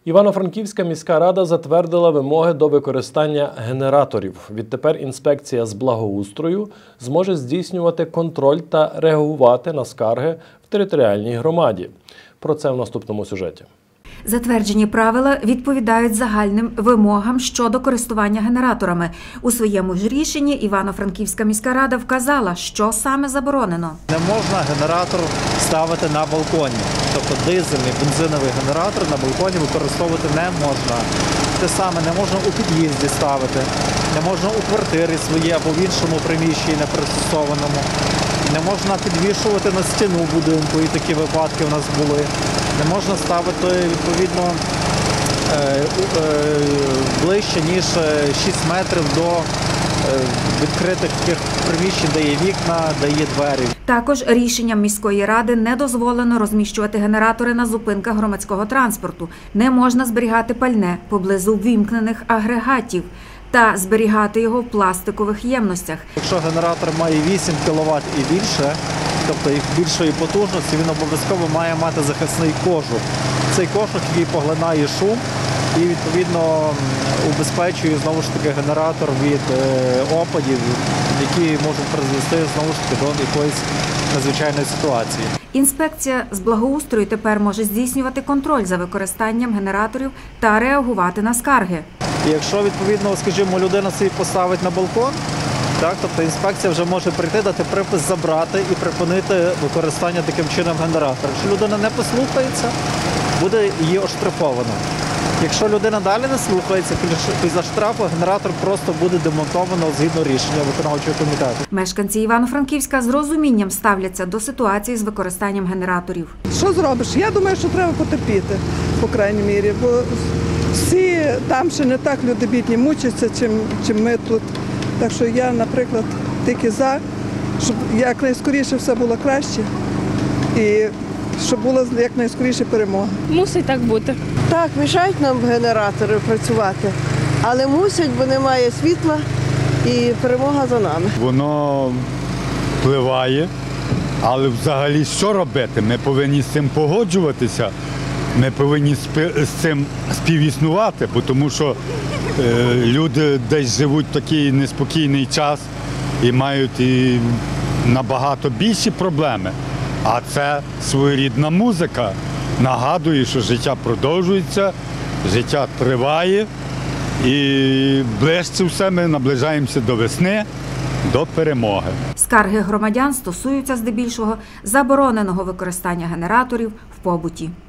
Івано-Франківська міська рада затвердила вимоги до використання генераторів. Відтепер інспекція з благоустрою зможе здійснювати контроль та реагувати на скарги в територіальній громаді. Про це в наступному сюжеті. Затверджені правила відповідають загальним вимогам щодо користування генераторами. У своєму ж рішенні Івано-Франківська міська рада вказала, що саме заборонено. Не можна генератор ставити на балконі. Тобто дизельний, бензиновий генератор на балконі використовувати не можна. Те саме не можна у під'їзді ставити, не можна у квартирі своїй або в іншому приміщенні непристосованому. Не можна підвішувати на стіну будинку, і такі випадки в нас були. Не можна ставити, відповідно, ближче, ніж 6 метрів до відкритих таких приміщень, де є вікна, де є двері. Також рішенням міської ради не дозволено розміщувати генератори на зупинках громадського транспорту. Не можна зберігати пальне поблизу ввімкнених агрегатів та зберігати його в пластикових ємностях. Якщо генератор має 8 кВт і більше, тобто їх більшої потужності, він обов'язково має мати захисний кожух. Цей кожух, який поглинає шум і, відповідно, убезпечує, знову ж таки, генератор від опадів, які можуть призвести, знову ж таки, до якоїсь надзвичайної ситуації. Інспекція з благоустрою тепер може здійснювати контроль за використанням генераторів та реагувати на скарги. І якщо, відповідно, скажімо, людина собі поставить на балкон, так, тобто інспекція вже може прийти, дати припис забрати і припинити використання таким чином генератора. Якщо людина не послухається, буде її оштрафовано. Якщо людина далі не слухається, після штрафу генератор просто буде демонтовано згідно рішення виконавчого комітету. Мешканці Івано-Франківська з розумінням ставляться до ситуації з використанням генераторів. Що зробиш? Я думаю, що треба потерпіти, по крайній мірі, бо всі там ще не так люди бідні мучаться, чим ми тут. Так що я, наприклад, тільки за, щоб якнайскоріше все було краще і щоб була якнайскоріше перемога. Мусить так бути. Так, мішають нам генератори працювати, але мусять, бо немає світла і перемога за нами. Воно впливає, але взагалі що робити? Ми повинні з цим погоджуватися, ми повинні з цим співіснувати, бо тому що люди десь живуть в такий неспокійний час і мають і набагато більші проблеми. А це своєрідна музика. Нагадує, що життя продовжується, життя триває і ближче все ми наближаємося до весни, до перемоги. Скарги громадян стосуються здебільшого забороненого використання генераторів в побуті.